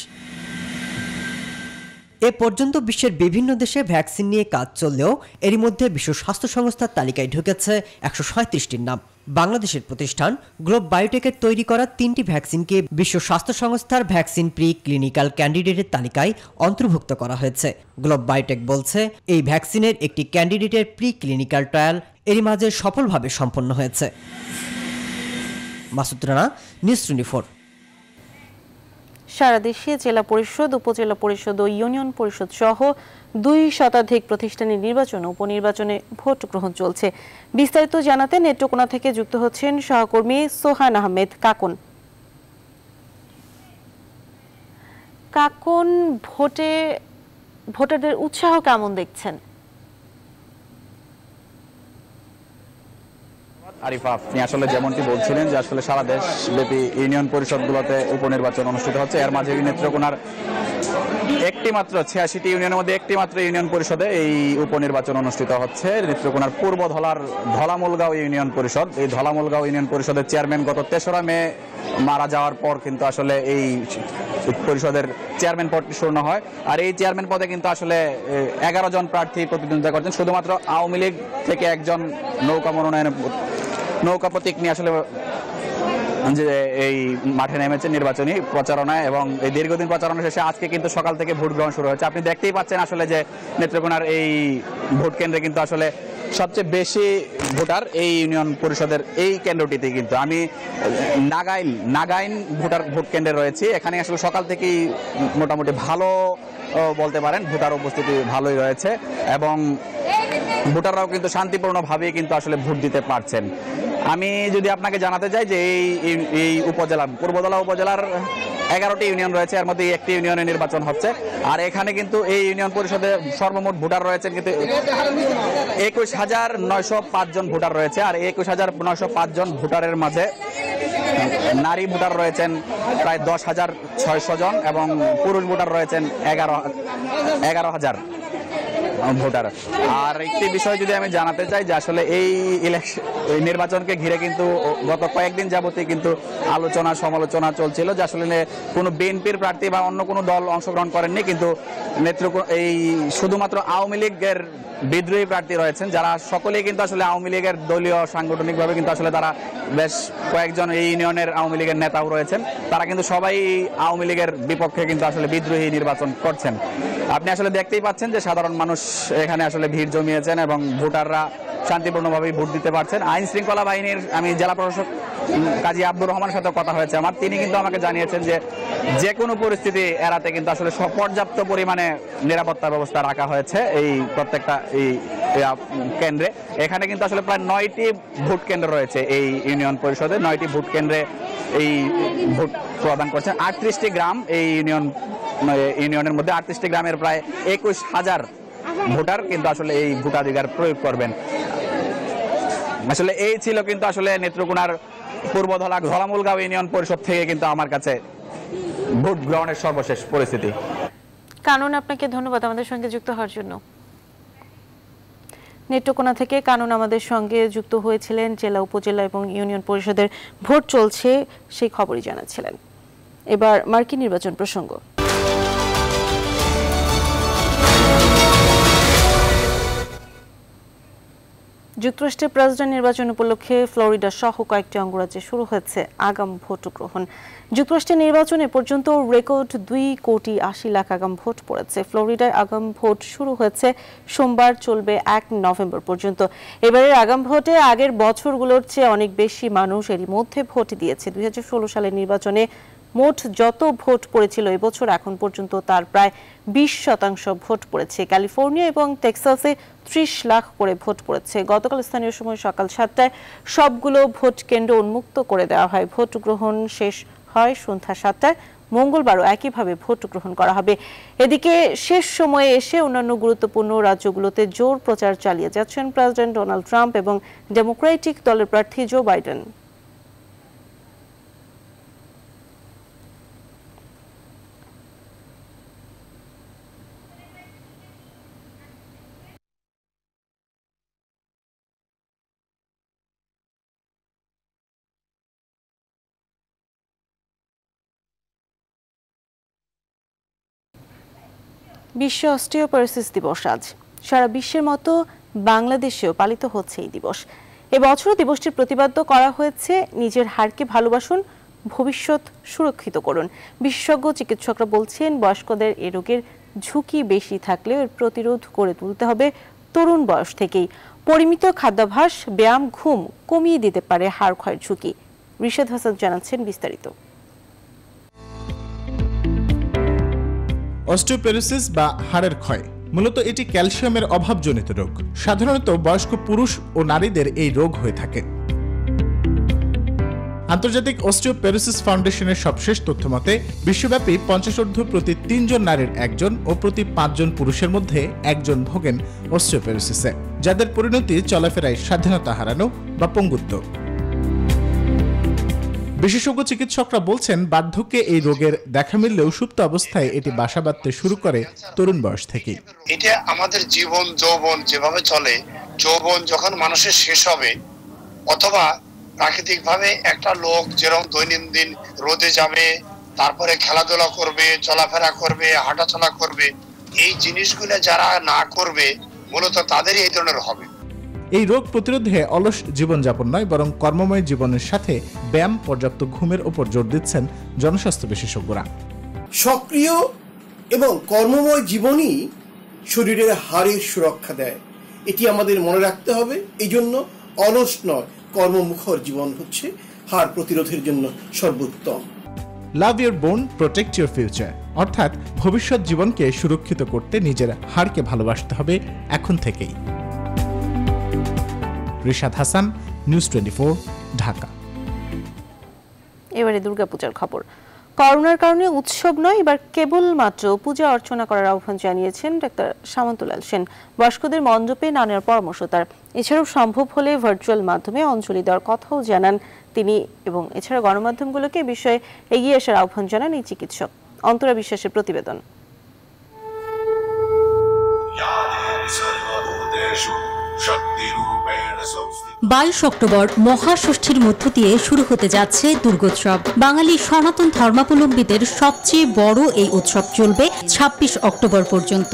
এ পর্যন্ত বিশ্বের বিভিন্ন দেশে ভ্যাকসিন নিয়ে কাজ চললেও এরই মধ্যে বিশ্ব স্বাস্থ্য সংস্থার তালিকায় ঢুকেছে 137টির নাম। বাংলাদেশের প্রতিষ্ঠান গ্লোব বায়োটেকের তৈরি করা 3টি ভ্যাকসিনকে বিশ্ব স্বাস্থ্য সংস্থার ভ্যাকসিন প্রি ক্লিনিক্যাল ক্যান্ডিডেটের তালিকায় অন্তর্ভুক্ত করা হয়েছে। গ্লোব বায়োটেক বলছে এই ভ্যাকসিনের একটি ক্যান্ডিডেটের প্রি ক্লিনিক্যাল ট্রায়াল এরই মাঝে সফলভাবে সম্পন্ন হয়েছে। মাসুদ রানা, নিউজ 24।
সারা দেশে জেলা পরিষদ, উপজেলা পরিষদ ও ইউনিয়ন পরিষদ সহ 2 শতাধিক প্রতিষ্ঠানের নির্বাচন ও উপনির্বাচনে ভোট গ্রহণ চলছে। বিস্তারিত জানাতে নেত্রকোনা থেকে যুক্ত হচ্ছেন সহকর্মী সোহান আহমেদ কাকন। কাকন, ভোটারদের উৎসাহ কেমন দেখছেন?
আরিফা, আপনি আসলে যেমনটি বলছিলেন যে আসলে সারা দেশব্যাপী ইউনিয়ন পরিষদগুলোতে উপনির্বাচন অনুষ্ঠিত হচ্ছে, এর মাঝে নেত্রকোনার একটি মাত্র 86টি ইউনিয়নের মধ্যে একটি মাত্র ইউনিয়ন পরিষদে এই উপনির্বাচন অনুষ্ঠিত হচ্ছে। নেত্রকোনার পূর্ব ধলার ধলামুলগাঁও ইউনিয়ন পরিষদ, এই ধলামুলগাঁও ইউনিয়ন পরিষদের চেয়ারম্যান গত 3রা মে মারা যাওয়ার পর কিন্তু আসলে এই পরিষদের চেয়ারম্যান পদটি শূন্য হয়। আর এই চেয়ারম্যান পদে কিন্তু আসলে 11 জন প্রার্থী প্রতিদ্বন্দ্বিতা করছেন। শুধুমাত্র আওয়ামী লীগ থেকে একজন নৌকা প্রতীক নিয়ে আসলে যে এই মাঠে নেমেছে নির্বাচনী প্রচারণায়, এবং এই দীর্ঘদিন প্রচারণা শেষে আজকে কিন্তু সকাল থেকে ভোট গ্রহণ শুরু হয়েছে। আপনি দেখতেই পাচ্ছেন আসলে যে নেত্রকোনার এই ভোট কেন্দ্রে কিন্তু আসলে সবচেয়ে বেশি ভোটার এই ইউনিয়ন পরিষদের এই কেন্দ্রটিতে। কিন্তু আমি নাগাইন ভোট কেন্দ্রে রয়েছি। এখানে আসলে সকাল থেকেই মোটামুটি ভালো বলতে পারেন, ভোটার উপস্থিতি ভালোই রয়েছে এবং ভোটাররাও কিন্তু শান্তিপূর্ণভাবে কিন্তু আসলে ভোট দিতে পারছেন। আমি যদি আপনাকে জানাতে চাই যে এই উপজেলা পূর্বধলা উপজেলার 11টি ইউনিয়ন রয়েছে, এর মধ্যে একটি ইউনিয়নে নির্বাচন হচ্ছে। আর এখানে কিন্তু এই ইউনিয়ন পরিষদে সর্বমোট ভোটার রয়েছেন কিন্তু 21,905 জন ভোটার রয়েছে। আর 21,905 জন ভোটারের মাঝে নারী ভোটার রয়েছেন প্রায় 10,600 জন এবং পুরুষ ভোটার রয়েছেন 11,000 ভোটার। আর একটি বিষয় যদি আমি জানাতে চাই যে আসলে এই নির্বাচনকে ঘিরে কিন্তু গত কয়েকদিন যাবতই কিন্তু আলোচনা সমালোচনা চলছিল যে আসলে কোনো বিএনপির প্রার্থী বা অন্য কোনো দল অংশগ্রহণ করেননি, কিন্তু এই শুধুমাত্র আওয়ামী লীগের বিদ্রোহী প্রার্থী রয়েছেন, যারা সকলেই কিন্তু আসলে আওয়ামী লীগের দলীয় সাংগঠনিকভাবে কিন্তু আসলে তারা বেশ কয়েকজন এই ইউনিয়নের আওয়ামী লীগের নেতাও রয়েছেন, তারা কিন্তু সবাই আওয়ামী লীগের বিপক্ষে কিন্তু আসলে বিদ্রোহী নির্বাচন করছেন। আপনি আসলে দেখতেই পাচ্ছেন যে সাধারণ মানুষ এখানে আসলে ভিড় জমিয়েছেন এবং ভোটাররা শান্তিপূর্ণভাবে ভোট দিতে পারছেন। আইন শৃঙ্খলা বাহিনীর আমি জেলা প্রশাসক কাজী আব্দুর রহমানের সাথে কথা হয়েছে আমার, তিনি কিন্তু আমাকে জানিয়েছেন যে কোনো পরিস্থিতি এড়াতে কিন্তু আসলে পর্যাপ্ত পরিমাণে নিরাপত্তা ব্যবস্থা রাখা হয়েছে এই প্রত্যেকটা এই কেন্দ্রে। এখানে কিন্তু আসলে প্রায় 9টি ভোট কেন্দ্র রয়েছে এই ইউনিয়ন পরিষদে, 9টি ভোট কেন্দ্রে এই ভোট প্রদান করছেন। 38টি গ্রাম এই ইউনিয়নের মধ্যে 38টি গ্রামের প্রায় 21,000 ভোটার কিন্তু আসলে এই ভোটাধিকার প্রয়োগ করবেন। আসলে এই ছিল কিন্তু আসলে নেত্রকোনার পূর্বধলা ধলামুলগাঁও ইউনিয়ন পরিষদ থেকে কিন্তু আমার কাছে ভোট গ্রহণের সর্বশেষ পরিস্থিতি।
কানন, আপনাকে ধন্যবাদ আমাদের সঙ্গে যুক্ত হওয়ার জন্য। নেত্রকোনা থেকে কানন আমাদের সঙ্গে যুক্ত হয়েছিলেন। জেলা, উপজেলা এবং ইউনিয়ন পরিষদের ভোট চলছে সেই খবরই জানাচ্ছিলেন। এবার মার্কিন নির্বাচন প্রসঙ্গ। যুক্তরাষ্ট্রের প্রেসিডেন্ট নির্বাচন উপলক্ষে ফ্লোরিডা সহ কয়েকটি অঙ্গরাজ্যে শুরু হয়েছে আগাম ভোট গ্রহণ। যুক্তরাষ্ট্রের নির্বাচনে পর্যন্ত রেকর্ড 2,80,00,000 আগাম ভোট পড়েছে। ফ্লোরিডায় আগাম ভোট শুরু হয়েছে সোমবার, চলবে 1 নভেম্বর পর্যন্ত। এবারের আগাম ভোটে আগের বছরগুলোর চেয়ে অনেক বেশি মানুষ এরই মধ্যে ভোট দিয়েছে। 2016 সালের নির্বাচনে মোট যত ভোট পড়েছিল এবছর এখন পর্যন্ত তার প্রায় 20% ভোট পড়েছে। ক্যালিফোর্নিয়া এবং টেক্সাসে 30 লাখ করে ভোট পড়েছে। গতকাল স্থানীয় সময় সকাল 7টায় সবগুলো ভোট কেন্দ্র উন্মুক্ত করে দেওয়া হয়। ভোট গ্রহণ শেষ হয় সন্ধ্যা 7টায়। মঙ্গলবারও একইভাবে ভোট গ্রহণ করা হবে। এদিকে শেষ সময়ে এসে অন্যান্য গুরুত্বপূর্ণ রাজ্যগুলোতে জোর প্রচার চালিয়ে যাচ্ছেন প্রেসিডেন্ট ডোনাল্ড ট্রাম্প এবং ডেমোক্রেটিক দলের প্রার্থী জো বাইডেন। বিশ্ব অস্টিওপোরোসিস দিবস আজ। সারা বিশ্বের মতো বাংলাদেশেও পালিত হচ্ছে এই দিবস। এবছর দিবসটির প্রতিপাদ্য করা হয়েছে নিজের হাড়কে ভালোবাসুন, ভবিষ্যৎ সুরক্ষিত করুন। বিশেষজ্ঞ চিকিৎসকরা বলছেন বয়স্কদের এ রোগের ঝুঁকি বেশি থাকলেও এর প্রতিরোধ করে তুলতে হবে তরুণ বয়স থেকেই। পরিমিত খাদ্যাভ্যাস, ব্যায়াম, ঘুম কমিয়ে দিতে পারে হাড় ক্ষয়ের ঝুঁকি। রিশাদ হাসান জানাচ্ছেন বিস্তারিত।
অস্টিওপোরোসিস বা হাড়ের ক্ষয় মূলত এটি ক্যালসিয়ামের অভাবজনিত রোগ। সাধারণত বয়স্ক পুরুষ ও নারীদের এই রোগ হয়ে থাকে। আন্তর্জাতিক অস্টিওপেরোসিস ফাউন্ডেশনের সবশেষ তথ্য মতে বিশ্বব্যাপী 50 প্রতি 3 জন নারীর 1 জন ও প্রতি 5 জন পুরুষের মধ্যে 1 জন ভোগেন অস্টিওপেরোসিসে, যাদের পরিণতি চলাফেরায় স্বাধীনতা হারানো বা পঙ্গুত্ব। বিশেষজ্ঞ চিকিৎসকরা বলছেন, বার্ধক্যে এই রোগের দেখা মিললেও সুপ্ত অবস্থায় এটি বাসা বাঁধতে শুরু করে তরুণ বয়স থেকে।
এটা আমাদের জীবন যৌবন যেভাবে চলে, যৌবন যখন মানুষের শেষ হবে, অথবা প্রাকৃতিকভাবে একটা লোক যেরকম দৈনন্দিন রোদে যাবে, তারপরে খেলাধুলা করবে, চলাফেরা করবে, হাঁটাচলা করবে, এই জিনিসগুলো যারা না করবে মূলত তাদেরই এই ধরনের হবে।
এই রোগ প্রতিরোধে অলস জীবনযাপন নয়, বরং কর্মময় জীবনের সাথে ব্যায়াম, পর্যাপ্ত ঘুমের উপর জোর দিচ্ছেন জনস্বাস্থ্য বিশেষজ্ঞরা।
সক্রিয় এবং কর্মময় জীবনই শরীরের হাড়ের সুরক্ষা দেয়, এটি আমাদের মনে রাখতে হবে। এই জন্য অলস নয়, কর্মমুখর জীবন হচ্ছে হাড় প্রতিরোধের জন্য সর্বোত্তম।
Love your bone, protect your future, অর্থাৎ ভবিষ্যৎ জীবনকে সুরক্ষিত করতে নিজের হাড়কে ভালোবাসতে হবে এখন থেকেই। রিশাদ হাসান, নিউজ 24, ঢাকা।
এবারে দুর্গাপূজার খবর। করোনার কারণে উৎসব নয়, এবার কেবলমাত্র পূজা অর্চনা করার আহ্বান জানিয়েছেন ডাক্তার সামন্তলাল সেন। বয়স্কদের মণ্ডপে না নেওয়ার পরামর্শ তার। এছাড়াও সম্ভব হলে ভার্চুয়াল মাধ্যমে অঞ্জলি দেওয়ার কথাও জানান তিনি, এবং এছাড়া গণমাধ্যমগুলোকে এ বিষয়ে এগিয়ে আসার আহ্বান জানান এই চিকিৎসক। অন্তরা বিশ্বাসের প্রতিবেদন।
22 অক্টোবর মহাষষ্ঠীর মধ্য দিয়ে শুরু হতে যাচ্ছে দুর্গোৎসব। বাঙালি সনাতন ধর্মাবলম্বীদের সবচেয়ে বড় এই উৎসব চলবে 26 অক্টোবর পর্যন্ত।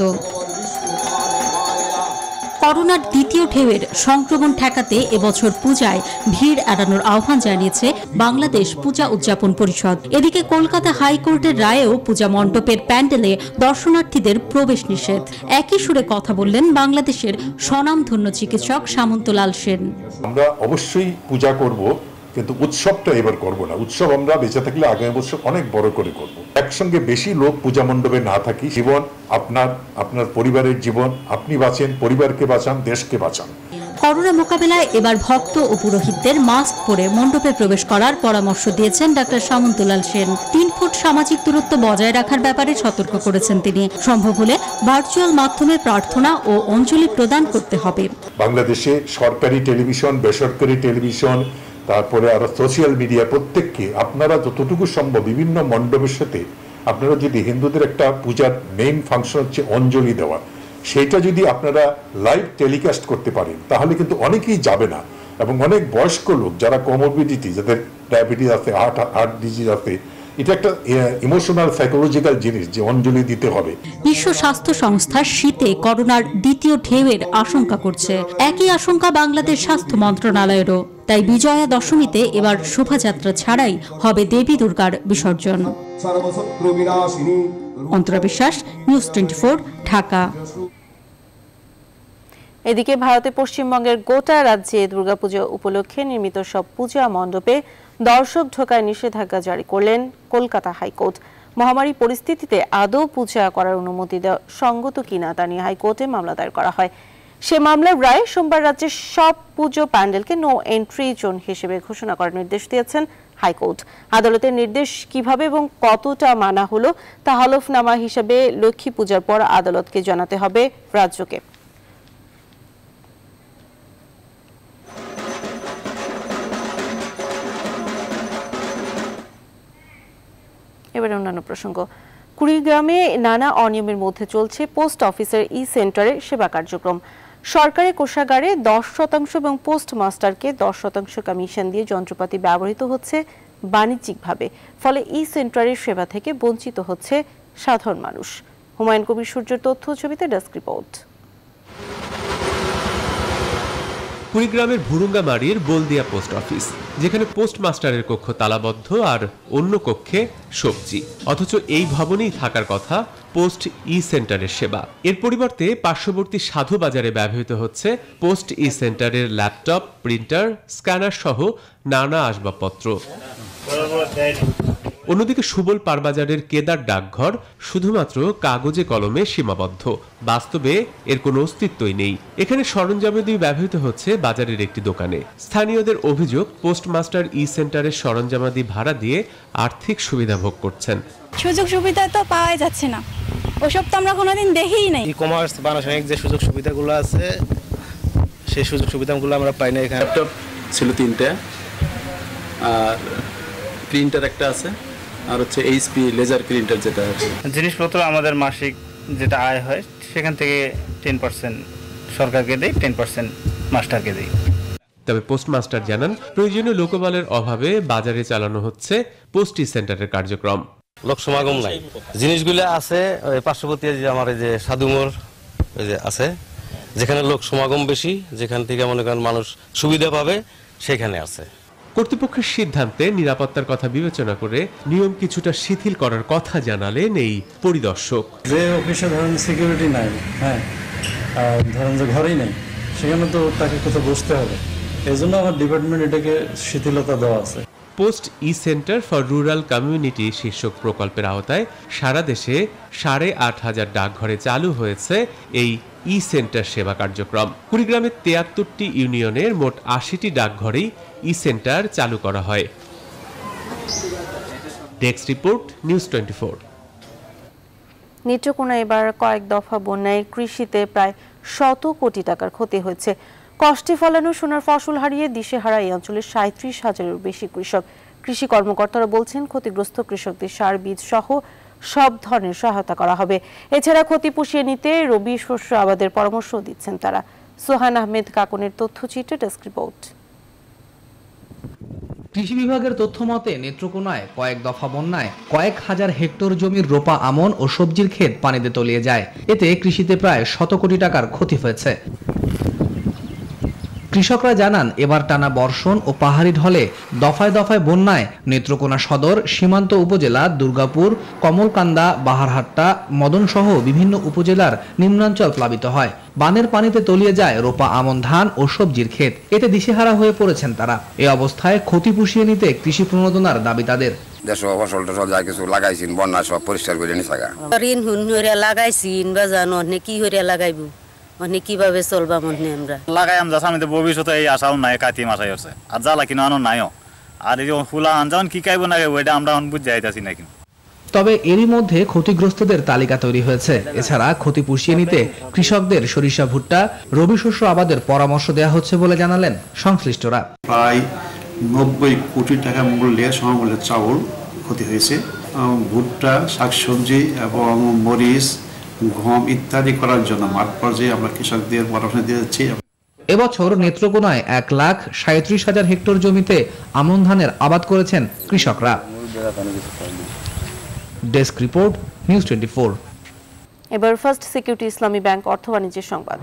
করোনার দ্বিতীয় ঢেউয়ের সংক্রমণ ঠেকাতে এবছর পূজায় ভিড় এড়ানোর আহ্বান জানিয়েছে বাংলাদেশ পূজা উদযাপন পরিষদ। এদিকে কলকাতা হাইকোর্টের রায়েও পূজা মণ্ডপের প্যান্ডেলে দর্শনার্থীদের প্রবেশ নিষেধ। একই সুরে কথা বললেন বাংলাদেশের স্বনামধন্য চিকিৎসক সামন্তলাল সেন।
আমরা অবশ্যই পূজা করব, কিন্তু উৎসবটা এবার করব না। উৎসব আমরা বেঁচে থাকলে আগামী বছর অনেক বড় করে করব। একসঙ্গে বেশি লোক পূজা মণ্ডপে না থাকি। জীবন আপনার পরিবারের জীবন, আপনি বাঁচেন, পরিবারকে বাঁচান, দেশকে বাঁচান।
করোনা মোকাবেলায় এবার ভক্ত ও পুরোহিতদের মাস্ক পরে মণ্ডপে প্রবেশ করার পরামর্শ দিয়েছেন ডাক্তার সামন্তলাল সেন। 3 ফুট সামাজিক দূরত্ব বজায় রাখার ব্যাপারে সতর্ক করেছেন তিনি। সম্ভব হলে ভার্চুয়াল মাধ্যমে প্রার্থনা ও অঞ্জলি প্রদান করতে হবে।
বাংলাদেশে সরকারি টেলিভিশন, বেসরকারি টেলিভিশন, তারপরে আরো সোশ্যাল মিডিয়া, প্রত্যেককে আপনারা যতটুকু সম্ভব বিভিন্ন মণ্ডপের সাথে আপনারা যদি হিন্দুদের একটা পূজার মেইন ফাংশন হচ্ছে অঞ্জলি দেওয়া, সেটা যদি আপনারা লাইভ টেলিকাস্ট করতে পারেন তাহলে কিন্তু অনেকেই যাবে না। এবং অনেক বয়স্ক লোক যারা কোমরবিডিটি, যাদের ডায়াবেটিস আছে, হার্ট ডিজিজ আছে, এটা একটা ইমোশনাল সাইকোলজিক্যাল জিনিস যে অঞ্জলি দিতে হবে।
বিশ্ব স্বাস্থ্য সংস্থা শীতে করোনার দ্বিতীয় ঢেউয়ের আশঙ্কা করছে। একই আশঙ্কা বাংলাদেশ স্বাস্থ্য মন্ত্রণালয়েরও। তাই বিজয়া দশমীতে এবার শোভাযাত্রা ছাড়াই হবে দেবী দুর্গার বিসর্জন। অন্তরা বিশ্বাস, নিউজ 24, ঢাকা।
এদিকে ভারতে পশ্চিমবঙ্গের গোটা রাজ্যে দুর্গাপূজা উপলক্ষে নির্মিত সব পূজা মণ্ডপে দর্শক ঢোকায় নিষেধাজ্ঞা জারি করলেন কলকাতা হাইকোর্ট। মহামারী পরিস্থিতিতে আদৌ পূজা করার অনুমতি দেওয়া সঙ্গত কিনা তা নিয়ে হাইকোর্টে মামলা দায়ের করা হয়। সে মামলার রায়ে সোমবার রাজ্যের সব পুজো প্যান্ডেলকে নো এন্ট্রি জোন হিসেবে ঘোষণা করার নির্দেশ দিয়েছেন হাইকোর্ট। আদালতের নির্দেশ কিভাবে এবং কতটা মানা হলো তা হলফনামা হিসেবে লক্ষ্মী পূজার পর আদালতকে জানাতে হবে রাজ্যকে। এবারে অন্যান্য প্রসঙ্গ। কুড়িগ্রামে নানা অনিয়মের মধ্যে চলছে পোস্ট অফিসের ই-সেন্টারের সেবা কার্যক্রম। সরকারি কোষাগারে 10% এবং পোস্ট মাস্টারকে 10% কমিশন দিয়ে যন্ত্রপাতি ব্যবহৃত হচ্ছে বাণিজ্যিকভাবে। ফলে ই-সেন্টারের সেবা থেকে বঞ্চিত হচ্ছে সাধারণ মানুষ। হুমায়ুন কবির সূর্যের তথ্য ছবিতে ডেস্ক রিপোর্ট।
কুড়িগ্রামের ভুরুঙ্গামারির বলদিয়া পোস্ট অফিস, যেখানে পোস্ট মাস্টারের কক্ষ তালাবদ্ধ আর অন্য কক্ষে সবজি, অথচ এই ভবনেই থাকার কথা পোস্ট ই সেন্টারের সেবা। এর পরিবর্তে পার্শ্ববর্তী সাধু বাজারে ব্যবহৃত হচ্ছে পোস্ট ই সেন্টারের ল্যাপটপ, প্রিন্টার, স্ক্যানার সহ নানা আসবাবপত্র। অন্যদিকে সুবল পারবাজারের কেদার ডাকঘর শুধুমাত্র কাগজে কলমে সীমাবদ্ধ, বাস্তবে এর কোনো অস্তিত্বই নেই। এখানে সরঞ্জামাদি ব্যবহৃত হচ্ছে বাজারের একটি দোকানে। স্থানীয়দের অভিযোগ, পোস্টমাস্টার ই সেন্টারের সরঞ্জামাদি ভাড়া দিয়ে আর্থিক সুবিধা ভোগ করছেন।
সুযোগ সুবিধা তো পাওয়াই যাচ্ছে না, ওসব তো আমরা কোনোদিন দেখিই নাই।
ই কমার্স বা রাসায়নিক যে সুযোগ সুবিধাগুলো আছে সেই সুযোগ সুবিধাগুলো আমরা পাই না এখানে।
ল্যাপটপ ছিল 3টে, আর প্রিন্টার একটা আছে, আর হচ্ছে এইচপি লেজার প্রিন্টার যেটা আছে।
জিনিসপত্র আমাদের মাসিক যেটা আয় হয় সেখান থেকে 10% সরকারকে দেয়, 10% মাস্টারকে দেয়।
তবে পোস্টমাস্টার জানান, প্রয়োজনীয় লোকবলের অভাবে বাজারে চালানো হচ্ছে পোস্ট ই সেন্টারের কার্যক্রম।
লোক সমাগম নাই, জিনিসগুলো আছে ওই পার্শ্ববর্তী যে আমার এই যে সাধুমোর ওই যে আছে, যেখানে লোক সমাগম বেশি, যেখান থেকে মনে করেন মানুষ সুবিধা পাবে সেখানে আছে।
কর্তৃপক্ষের সিদ্ধান্তে নিরাপত্তার কথা বিবেচনা করে নিয়ম কিছুটা শিথিল করার কথা জানালেন এই পরিদর্শক।
যে অফিসে ধরেন সিকিউরিটি নাই, হ্যাঁ, আর ধরেন যে ঘরেই নেই, সেখানে তো তাকে কোথাও বসতে হবে, এই জন্য আমার ডিপার্টমেন্ট এটাকে শিথিলতা দেওয়া আছে।
Post e center for rural community শীর্ষক প্রকল্পের আওতায় সারা দেশে 8,500 ডাকঘরে চালু হয়েছে এই ই সেন্টার সেবা কার্যক্রম। কুড়িগ্রামের 73টি ইউনিয়নের মোট 80টি ডাকঘরেই ই সেন্টার চালু করা হয়। Desk report, news 24।
নেত্রকোনা এবার কয়েক দফা বন্যায় কৃষিতে প্রায় 100 কোটি টাকার ক্ষতি হয়েছে। কষ্টে ফলানো সোনার ফসল হারিয়ে দিশেহারা এই অঞ্চলের 37,000-এরও বেশি কৃষক। কৃষি কর্মকর্তারা বলছেন, ক্ষতিগ্রস্ত কৃষকদের সার, বীজ সহ সব ধরনের সহায়তা করা হবে। এছাড়া ক্ষতি পুষিয়ে নিতে রবি শস্য আবাদের পরামর্শ দিচ্ছেন তারা। সোহান আহমেদ কাকনের তথ্যচিত্রে ডেস্ক রিপোর্ট।
কৃষি বিভাগের তথ্য মতে নেত্রকোনায় কয়েক দফা বন্যায় কয়েক হাজার হেক্টর জমির রোপা আমন ও সবজির ক্ষেত পানিতে তলিয়ে যায়। এতে কৃষিতে প্রায় 100 কোটি টাকার ক্ষতি হয়েছে। কৃষকরা জানান, এবার টানা বর্ষণ ও পাহাড়ি ঢলে দফায় দফায় বন্যায় নেত্রকোনা সদর, সীমান্ত উপজেলা, দুর্গাপুর, কমলকান্দা, বাহারহাট্টা, মদন সহ বিভিন্ন উপজেলার নিম্নাঞ্চল প্লাবিত হয়। বানের পানিতে তলিয়ে যায় রোপা আমন ধান ও সবজির ক্ষেত। এতে দিশেহারা হয়ে পড়েছেন তারা। এই অবস্থায় ক্ষতি পুষিয়ে নিতে কৃষি প্রণোদনার দাবি তাদের।
ফসল টসল যা কিছু লাগাইছেন বন্যা সব পরিষ্কার করে নিছে।
ঋণ হুন হইরা লাগাইছিন বা জানো কি হইরা লাগাইবো, মানে কিভাবে চলবা মনে আমরা
লাগাইম যাস। আমি তো ভবিষ্যতে এই আশাও নাই, কাতি মাসাই আছে আর জ্বালা কিনা আনো নাইও, আর এই ফুলা আনজান কি কাইব না ওইটা আমরা বুঝ যাইতাছি না। কিন্তু
তবে এরই মধ্যে ক্ষতিগ্রস্তদের তালিকা তৈরি হয়েছে। এছাড়া ক্ষতি পুষিয়ে নিতে কৃষকদের সরিষা, ভুট্টা, রবি শস্য আবাদের পরামর্শ দেওয়া হচ্ছে বলে জানালেন সংশ্লিষ্টরা।
প্রায় 90 কোটি টাকা মূল্যের সমমূল্যের চাউল ক্ষতি হয়েছে। ভুট্টা, শাকসবজি এবং মরিচ, গম ইত্যাদি করার জন্য মাঠ পর্যায়ে আমরা কৃষকদের পরামর্শ দিয়ে যাচ্ছি।
এবছর নেত্রকোনায় 1,37,000 হেক্টর জমিতে আমন ধানের আবাদ করেছেন কৃষকরা। Desk report, news 24।
এবার ফার্স্ট সিকিউরিটি ইসলামী ব্যাংক অর্থ বাণিজ্যের সংবাদ।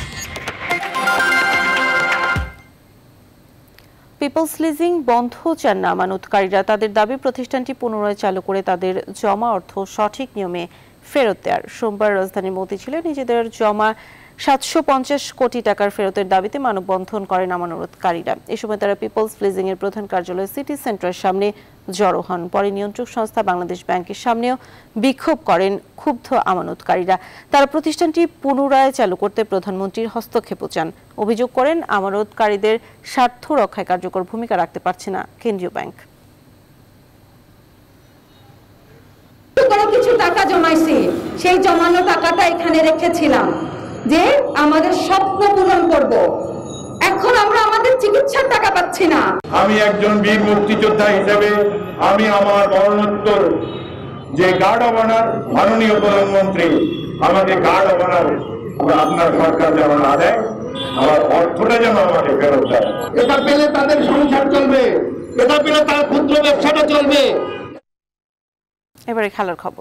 পিপলস লিজিং বন্ধ চান না আমানতকারীরা। তাদের দাবি, প্রতিষ্ঠানটি পুনরায় চালু করে তাদের জমা অর্থ সঠিক নিয়মে ফেরত দেওয়ার। সোমবার রাজধানীর মতিঝিলে নিজেদের জমা 750 কোটি টাকার ফেরতের দাবিতে মানববন্ধন করেন আমানতকারীরা। এ সময় তারা পিপলস লিজিং এর প্রধান কার্যালয় সিটি সেন্টারের সামনে জড়ো হন। পরে নিয়ন্ত্রক সংস্থা বাংলাদেশ ব্যাংকের সামনেও বিক্ষোভ করেন ক্ষুব্ধ আমানতকারীরা। তারা প্রতিষ্ঠানটি পুনরায় চালু করতে প্রধানমন্ত্রীর হস্তক্ষেপ চান। অভিযোগ করেন, আমানতকারীদের স্বার্থ রক্ষায় কার্যকর ভূমিকা রাখতে পারছে না কেন্দ্রীয় ব্যাংক।
কিছু টাকা জমাইছি, সেই জমানো টাকাটা এখানে রেখেছিলাম যে আমাদের স্বপ্ন পূরণ করব। এখন আমরা আমাদের চিকিৎসার টাকা পাচ্ছি না।
আমি একজন বীর মুক্তিযোদ্ধা হিসেবে আমি আমার মরণোত্তর যে গার্ড অব অনার, মাননীয় প্রধানমন্ত্রী আমাকে গার্ড অব অনার আপনার সরকার যেমন আদেয়, আমার অর্থটা যেন আমাকে ফেরত দেয়। এটা পেলে তাদের সংসার চলবে, এটা পেলে তার ক্ষুদ্র ব্যবসাটা চলবে।
এবারে খেলার খবর।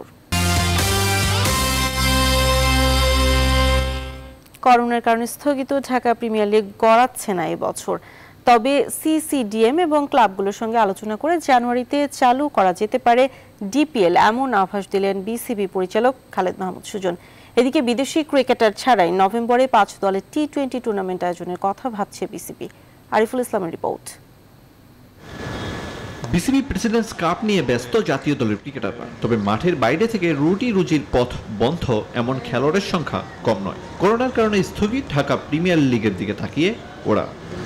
করোনার কারণে স্থগিত ঢাকা প্রিমিয়ার লিগ গড়াচ্ছে না এবছর। তবে সিসিডিএম এবং ক্লাবগুলোর সঙ্গে আলোচনা করে জানুয়ারিতে চালু করা যেতে পারে ডিপিএল, এমন আভাস দিলেন বিসিবি পরিচালক খালেদ মাহমুদ সুজন। এদিকে বিদেশি ক্রিকেটার ছাড়াই নভেম্বরে 5 দলের টি-20 টুর্নামেন্ট আয়োজনের কথা ভাবছে বিসিবি। আরিফুল ইসলামের রিপোর্ট।
বিসিবি প্রেসিডেন্টস কাপ নিয়ে ব্যস্ত জাতীয় দলের ক্রিকেটাররা, তবে মাঠের বাইরে থেকে রুজির পথ বন্ধ এমন খেলোয়াড়ের সংখ্যা কম নয়। করোনার কারণে স্থগিত ঢাকা প্রিমিয়ার লিগের দিকে তাকিয়ে ওরা।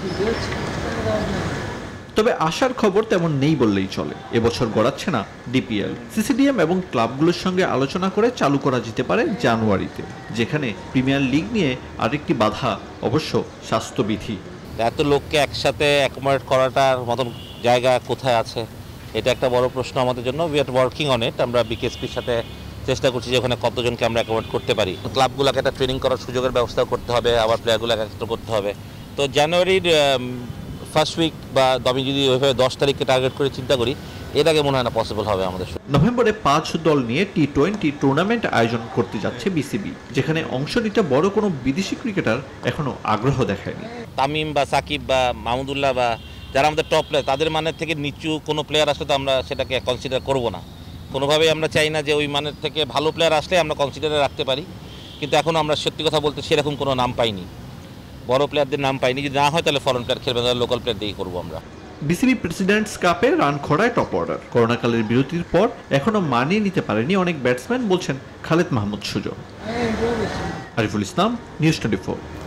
তবে আশার খবর তেমন নেই বললেই চলে। এবছর গড়াচ্ছে না ডিপিএল। সিসিডিএম এবং ক্লাবগুলোর সঙ্গে আলোচনা করে চালু করা যেতে পারে জানুয়ারিতে, যেখানে প্রিমিয়ার লিগ নিয়ে আরেকটি বাধা অবশ্য স্বাস্থ্যবিধি।
এত লোককে একসাথে অ্যাকোমোডেট করাটার মতন জায়গা কোথায় আছে, এটা একটা বড় প্রশ্ন আমাদের জন্য। We are working on it. আমরা বিকেএসপির সাথে চেষ্টা করছি যে ওখানে কতজনকে আমরা অ্যাকোমোডেট করতে পারি। ক্লাবগুলোকে একটা ট্রেনিং করার সুযোগের ব্যবস্থা করতে হবে, আবার প্লেয়ারগুলোকে একত্র করতে হবে। তো জানুয়ারির ফার্স্ট উইক বা আমি যদি ওইভাবে 10 তারিখকে টার্গেট করে চিন্তা করি, এর আগে মনে হয় না পসিবল হবে আমাদের।
নভেম্বরে 5 দল নিয়ে টি20 টুর্নামেন্ট আয়োজন করতে যাচ্ছে বিসিবি, যেখানে অংশ নিতে বড় কোনো বিদেশি ক্রিকেটার এখনো আগ্রহ দেখায়নি।
তামিম বা সাকিব বা মাহমুদুল্লাহ বা যারা আমাদের টপ প্লেয়ার, তাদের মানের থেকে নিচু কোনো প্লেয়ার আসলে তো আমরা সেটাকে কনসিডার করব না। কোনোভাবেই আমরা চাই না যে ওই মানের থেকে ভালো প্লেয়ার আসলে আমরা কনসিডারে রাখতে পারি, কিন্তু এখন আমরা সত্যি কথা বলতে সেরকম কোনো নাম পাইনি, বড় প্লেয়ারদের নাম পাইনি। যদি না হয় তাহলে ফরেন প্লেয়ার খেলবে, তাহলে লোকাল প্লেয়ার দিয়েই করবো আমরা।
বিসিবি প্রেসিডেন্টস কাপে রান খরায় টপ অর্ডার। করোনাকালের বিরতির পর এখনো মানিয়ে নিতে পারেনি অনেক ব্যাটসম্যান, বলছেন খালেদ মাহমুদ সুজন। আরিফুল ইসলাম, নিউজ 24।